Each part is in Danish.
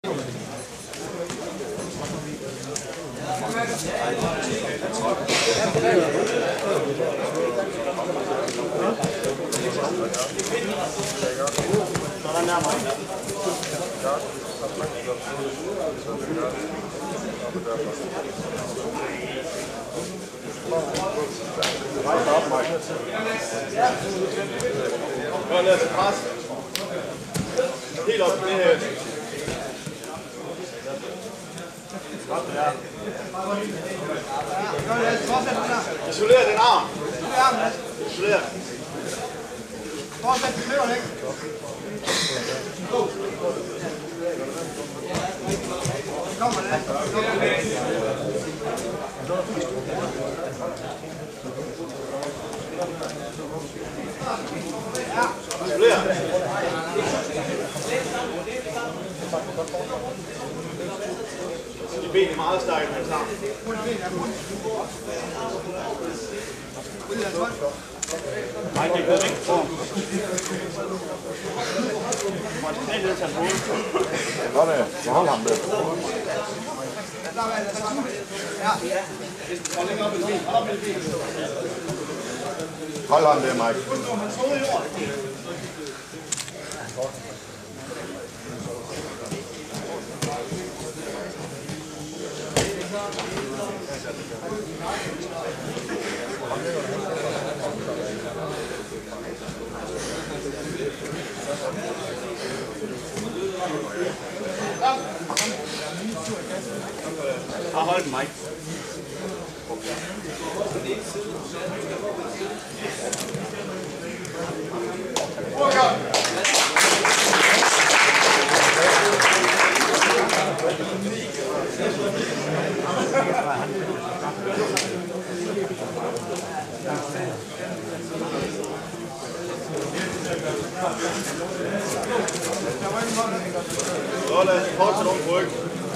Sådan der, Mike. Godt, lad os pres. Helt op med det her. Isoler den arm. Isoler. Fortsæt kløver, ikke? Kommer det. Isoler. De ben er meget stærke, men sammen. Nej, det er godt, ikke? Må jeg knæ ned til hans hoved? Godt, så hold ham med. Hold ham der, Mike. Bare hold den, Mike. Så lad os fortsætte nogle ryg.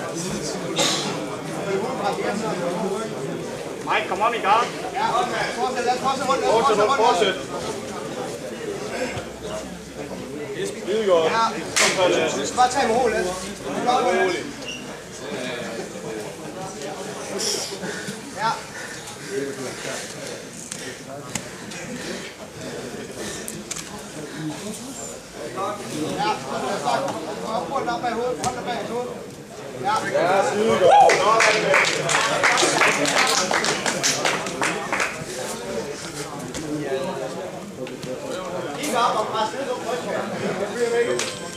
Mike, kom on i gang. Fortsæt. Skide godt. Du skal bare tage med roligt. Roligt. Ja. Ja, hold dig bag hovedet. Hold dig bag hovedet. Ja, Skide godt. kig op og pres ned på brystet.